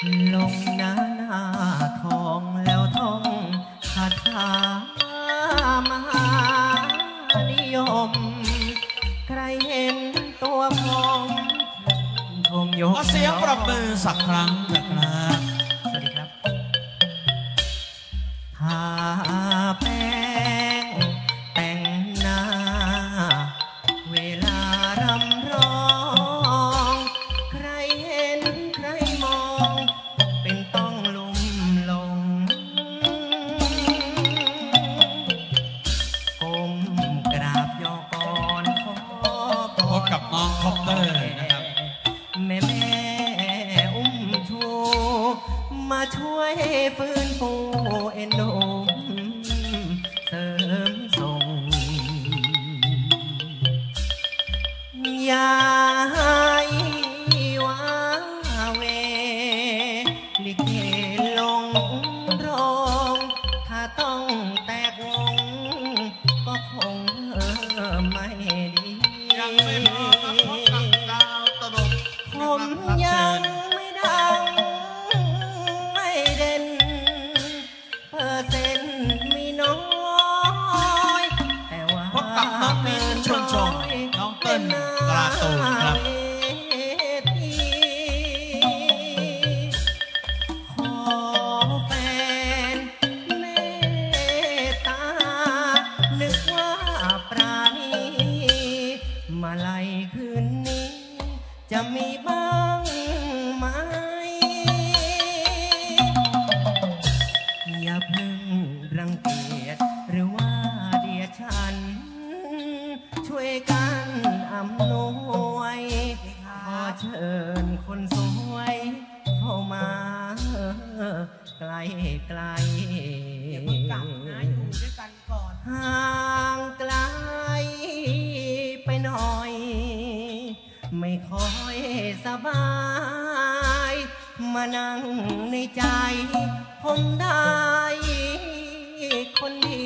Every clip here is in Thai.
ลงหน้าทองแล้วท่องคาถามหานิยมใครเห็นตัวผมชมยกเสียงปรบมือสักครั้งนะครับสวัสดีครับทาแป้งแต่งหน้าเวลารำร้องใครเห็นใครมองเป็นต้องลุ่มหลงก้มกราบย่อก่อนขอพบกับน้องคอปเตอร์นะครับแม่อุ้มชูมาช่วยฟื้นฟูเอ็นดูเสริมส่งอย่าให้ว้าเวลิเกลงโรงถ้าต้องแตกวงก็คงไม่ดียังไม่พอมาพบกับดาวตลกผมยังไม่ดังไม่เด่นเปอร์เซ็นต์มีน้อยแต่ว่าพบกับน้องมิ้นชวนชมน้องเติ้ลกระตูนครับขอแฟนเมตตานึกว่าปราณีมาลัยคืนนี้จะมีบ้างไหมอย่าเพิ่งรังเกียจหรือว่าเดียดฉันช่วยกันอำนวยขอเชิญคนสวยเข้ามาไกลไกลห่างไกลไปหน่อยไม่ค่อยสบายมานั่งในใจผมได้คนดี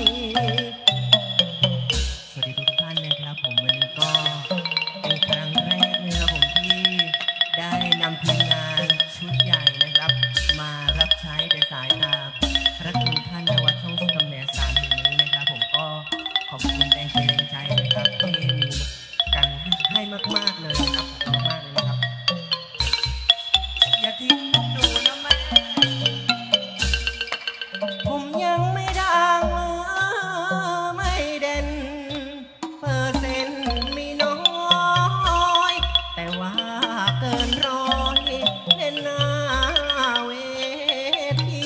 สวัสดีทุกท่านนะครับผมวันนี้ก็เป็นครั้งแรกนะครับผมที่ได้นำทีมงานชุดใหญ่นะครับมารับใช้ในสายตาพระคุณท่านในวัดช่องสมเด็จสามแห่งนี้นะครับผมก็ขอบคุณแรงใจนะครับที่มีกันให้มากๆเลยนะครับขอบคุณมากเลยนะครับอย่าทิ้งผมดูนะแม่ผมยังไม่ดังไม่เด่นเปอร์เซ็นต์มีน้อยแต่ว่าเกินร้อยเล่นหน้าเวที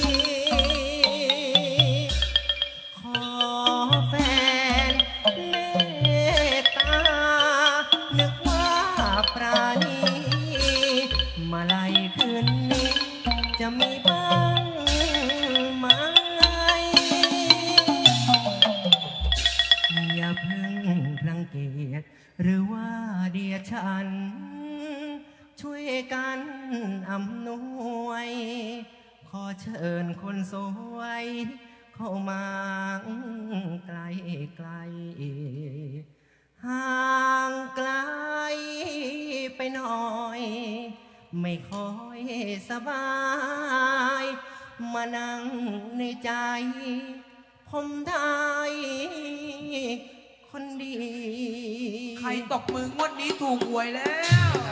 ขอแฟนเมตตานึกว่าปราณีมาลัยคืนนี้จะมีบ้างไหมอย่าเพิ่งรังเกียจหรือว่าเดียดฉันช่วยกันอำนวยขอเชิญคนสวยเข้ามาไกลไกลห่างไกลไปหน่อยไม่ค่อยสบายมานั่งในใจผมได้คนดีใครตกมืองวดนี้ถูกหวยแล้ว